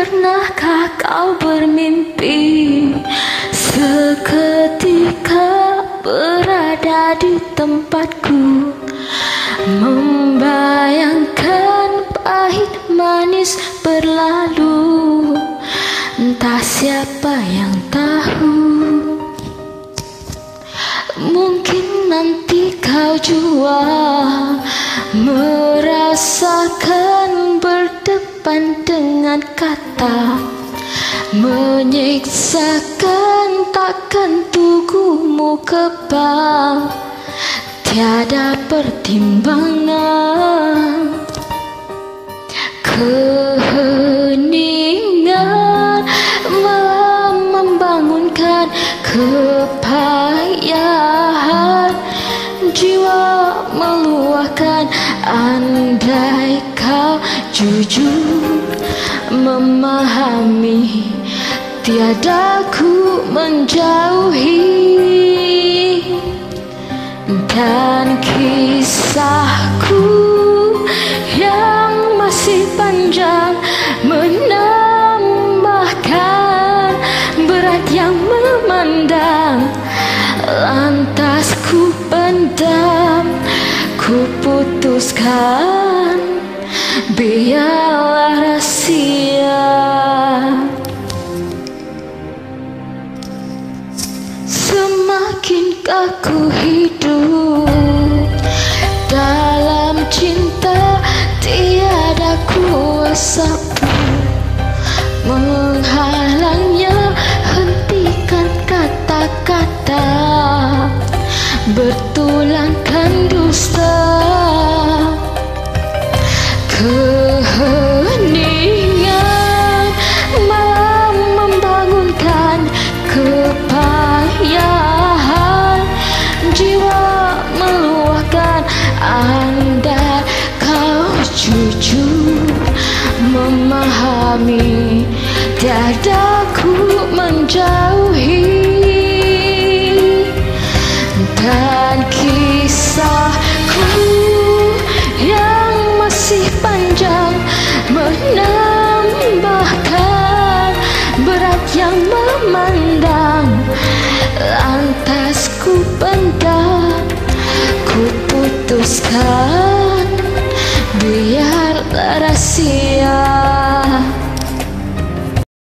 Pernahkah kau bermimpi seketika berada di tempatku, membayangkan pahit manis berlalu? Entah siapa yang tahu, mungkin nanti kau jua merasakan berdepan dengan kata menyiksakan, takkan tubuhmu kebal, tiada pertimbangan. Keheningan membangunkan kepayahan, jiwa meluahkan. Andai kau jujur memahami, tiada ku menjauhi. Dan kisahku yang masih panjang menambahkan berat yang memandang. Lantas ku pendam, ku putuskan, biarlah rahasia. Semakin aku hidup dalam cinta, tiada kuasa menghalangnya. Hentikan kata-kata bertulangkan dusta. Keheningan malam membangunkan kepayahan, jiwa meluahkan. Andai kau jujur memahami, tiada ku menjauhi. Dan kisahku yang masih panjang menambahkan berat yang memandang. Lantas ku pendam, ku putuskan,